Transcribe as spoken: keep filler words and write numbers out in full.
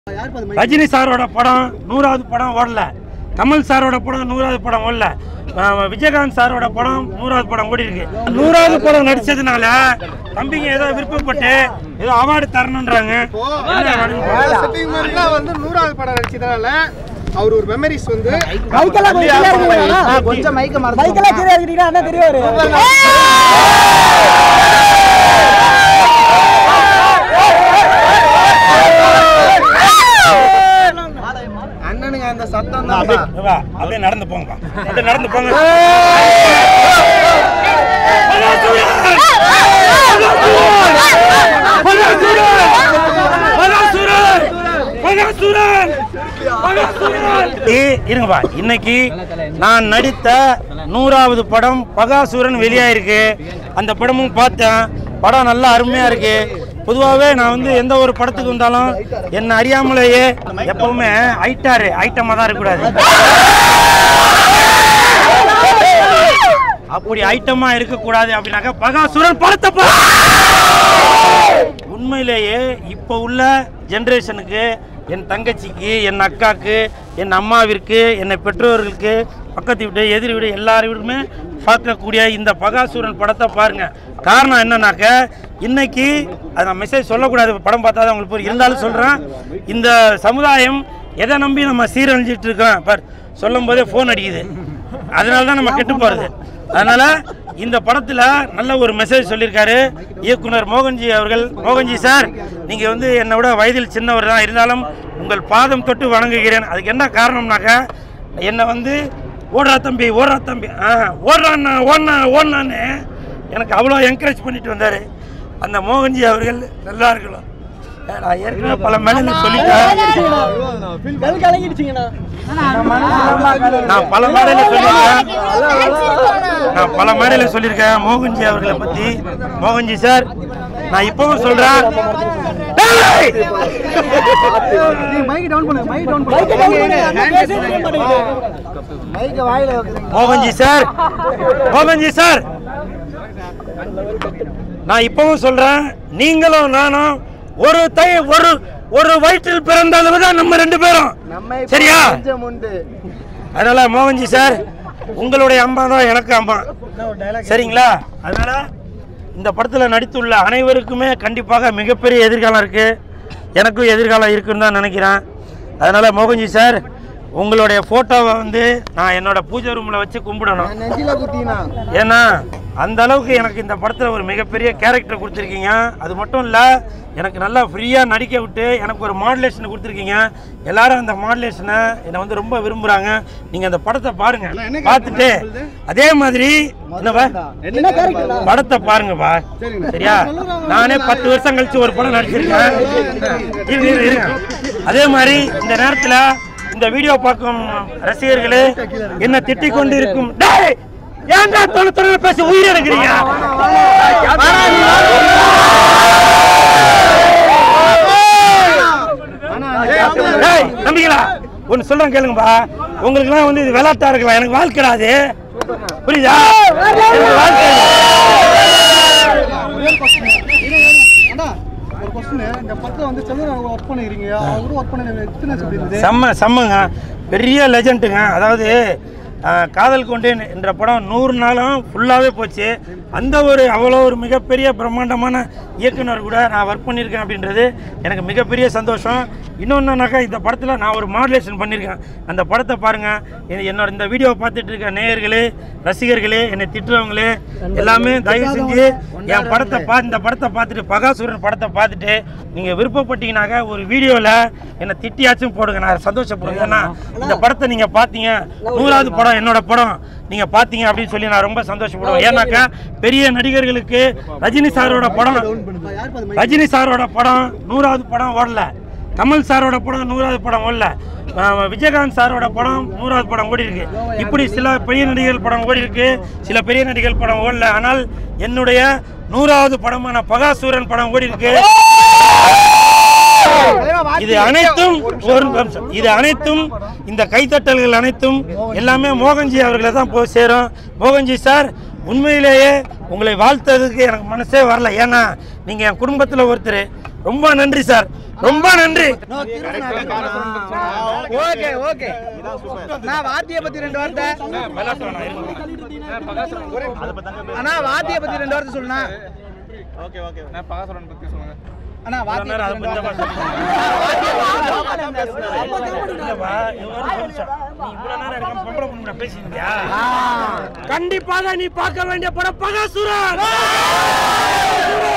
ரஜினி சாரோட படம் நூறாவது படம் ஓடல, கமல் சாரோட படம் நூறாவது படம் ஓடல, விஜயகாந்த் சாரோட படம் நூறாவது படம் ஓடி இருக்கு. நூறாவது படம் நடிச்சதுனால தம்பிங்க ஏதோ விருப்பப்பட்டு ஏதோ அவார்டு தரணுன்றாங்க. நூறாவது படம் நடிச்சதுனால அவர் ஒரு மெமரிஸ் வந்து கொஞ்சம் மைக்க மைக்கெல்லாம் கீழே இருக்கீங்கன்னா அண்ணா தெரியும். அண்ணனுங்க அந்த சத்தம் தான் அப்படியே நடந்து போங்க, அப்படியே நடந்து போங்க. இருங்கப்பா, இன்னைக்கு நான் நடித்த நூறாவது படம் பகாசுரன் வெளியாயிருக்கு. அந்த படமும் பார்த்தேன். படம் நல்லா அருமையா இருக்கு. பொதுவாகவே நான் வந்து எந்த ஒரு படத்துக்கு வந்தாலும் என்ன அறியாமலேயே எப்பவுமே ஐட்டாரு ஐட்டமா தான் இருக்கக்கூடாது. அப்படி ஐட்டமா இருக்கக்கூடாது அப்படின்னாக்கா பகாசுரன் படத்தை உண்மையிலேயே இப்போ உள்ள ஜென்ரேஷனுக்கு, என் தங்கச்சிக்கு, என் அக்காவுக்கு, என் அம்மாவிற்கு, என்னை பெற்றோர்களுக்கு, பக்கத்து வீடு எதிர் வீடு எல்லாருமே பார்க்கக்கூடிய இந்த பகாசுரன் படத்தை பாருங்க. காரணம் என்னன்னாக்க இன்னைக்கு அதை நான் மெசேஜ் சொல்லக்கூடாது, படம் பார்த்தா தான் உங்களுக்கு புரியும். இருந்தாலும் சொல்கிறேன், இந்த சமுதாயம் எதை நம்பி நம்ம சீரழிஞ்சிட்டு இருக்கோம் பார், சொல்லும் போதே ஃபோன் அடிக்குது. அதனால தான் நம்ம கெட்டு போகிறது. அதனால் இந்த படத்தில் நல்ல ஒரு மெசேஜ் சொல்லியிருக்காரு இயக்குனர் மோகன்ஜி அவர்கள். மோகன்ஜி சார், நீங்கள் வந்து என்னை விட வயதில் சின்னவர் தான், இருந்தாலும் உங்கள் பாதம் தொட்டு வணங்குகிறேன். அதுக்கு என்ன காரணம்னாக்கா, என்னை வந்து ஓடுறா தம்பி ஓடுறா தம்பி ஆ ஓடுறான்னா ஓடனா ஓடனான்னு எனக்கு அவ்வளோ என்கரேஜ் பண்ணிட்டு வந்தார் அந்த மோகன்ஜி அவர்கள். நல்லா இருக்கலாம். நான் ஏற்கனவே பல மேடையில் சொல்லிட்டேன், நான் பல மேடையில் சொல்லியிருக்கேன் நான் பல மேடையில் சொல்லியிருக்கேன் மோகன்ஜி அவர்களை பற்றி. மோகன்ஜி சார், நான் இப்பவும் சொல்கிறேன், மோகன்ஜி சார் மோகன்ஜி சார் நான் இப்பவும் சொல்றேன், நீங்களும் நானும் ஒரு தை ஒரு ஒரு வயிற்றில் பிறந்ததுதான் நம்ம ரெண்டு பேரும், சரியா? அதனால மோகன்ஜி சார், உங்களுடைய அம்மா தான் எனக்கு அம்மா, சரிங்களா? அதனால இந்த படத்தில் நடித்துள்ள அனைவருக்குமே கண்டிப்பாக மிகப்பெரிய எதிர்காலம் இருக்கு. எனக்கும் எதிர்காலம் இருக்குன்னு தான் நினைக்கிறேன். அதனால மோகன்ஜி சார், உங்களுடைய போட்டோவை வந்து நான் என்னோட பூஜை ரூம்ல வச்சு கும்பிடணும். ஏன்னா அந்த அளவுக்கு எனக்கு இந்த படத்தில் ஒரு மிகப்பெரிய கேரக்டர் கொடுத்துருக்கீங்க. அது மட்டும் இல்லை, எனக்கு நல்லா ஃப்ரீயாக நடிக்க விட்டு எனக்கு ஒரு மாடுலேஷனை கொடுத்துருக்கீங்க. எல்லாரும் அந்த மாடுலேஷனை என்னை வந்து ரொம்ப விரும்புகிறாங்க. நீங்கள் அந்த படத்தை பாருங்க, பார்த்துட்டு அதே மாதிரி என்னப்பா படத்தை பாருங்கப்பா, சரியா? நானே பத்து வருஷம் கழிச்சு ஒரு படம் நடிச்சிருக்கேன். அதே மாதிரி இந்த நேரத்தில் இந்த வீடியோ பார்க்கும் ரசிகர்களே, என்ன திட்டிக் கொண்டு இருக்கும், ஏன்டா தொலை தொலை பேசி உயிர் எடுக்கிறீங்க? நம்பிங்களா? ஒன்னு சொல்றேன் கேளுங்கப்பா, உங்களுக்கு எல்லாம் வந்து இது விளையாட்டா இருக்கலாம், எனக்கு வாழ்க்கைடாது, புரியுதா? செம்ம செம்மங்க, பெரிய லெஜண்டுங்க. அதாவது காதல் கொண்டேன் என்ற படம் நூறு நாளும் ஃபுல்லாகவே போச்சு. அந்த ஒரு அவ்வளோ ஒரு மிகப்பெரிய பிரம்மாண்டமான இயக்குனர் கூட நான் ஒர்க் பண்ணியிருக்கேன் அப்படின்றது எனக்கு மிகப்பெரிய சந்தோஷம். இன்னொன்றுனாக்கா, இந்த படத்தில் நான் ஒரு மாடுலேஷன் பண்ணியிருக்கேன். அந்த படத்தை பாருங்கள். என்னோட இந்த வீடியோவை பார்த்துட்டு இருக்க நேயர்களே, ரசிகர்களே, என்னை திட்டுறவங்களே எல்லாமே தயவு செஞ்சு என் படத்தை பா இந்த படத்தை பார்த்துட்டு, பகாசுரன் படத்தை பார்த்துட்டு நீங்கள் விருப்பப்பட்டீங்கன்னாக்கா ஒரு வீடியோவில் என்னை திட்டியாச்சும் போடுங்க, நான் சந்தோஷப்படுங்க. ஏன்னா இந்த படத்தை நீங்கள் பார்த்தீங்க, நூறாவது படம் என்னோட படம் நீங்க பாத்தீங்க அப்படின்னு சொல்லி நான் ரொம்ப சந்தோஷப்படுவேன். ஏன்னாக்கா பெரிய நடிகர்களுக்கு ரஜினி சாரோட படம் ரஜினி சாரோட படம் நூறாவது படம் ஓடல, கமல் சாரோட படம் நூறாவது படம் ஓடல, விஜயகாந்த் சாரோட படம் நூறாவது படம் ஓடி இருக்கு. இப்படி சில பெரிய நடிகர்கள் படம் ஓடி இருக்கு, சில பெரிய நடிகர்கள் படம் ஓடல. ஆனால் என்னுடைய நூறாவது படமான பகாசுரன் படம் ஓடி இருக்கு. இது அனைத்தும் ஒரு இது அனைத்தும் இந்த கைத்தட்டல்கள் அனைத்தும் எல்லாமே மோகன்ஜி அவர்களை தான் போய் சேரும். மோகன்ஜி சார், உண்மையிலேயே உங்களை வாழ்த்ததுக்கு எனக்கு மனசே வரல. ஏன்னா நீங்கள் என் குடும்பத்தில் ஒருத்தர், ரொம்ப நன்றி சார், ரொம்ப நன்றி. ஓகே ஓகே நான் வாத்திய பத்தி ரெண்டு வார்த்தை அண்ணா வாத்திய பத்தி ரெண்டு வார்த்தை சொல்லுண்ணா. ஓகே ஓகே நான் பகாசுரன் பத்தி சொல்லுங்க அண்ணா வாத்திய அதை பத்தி தான் பேசுறீங்க. கண்டிப்பாக நீ பார்க்க வேண்டிய படம் பகாசுரன்.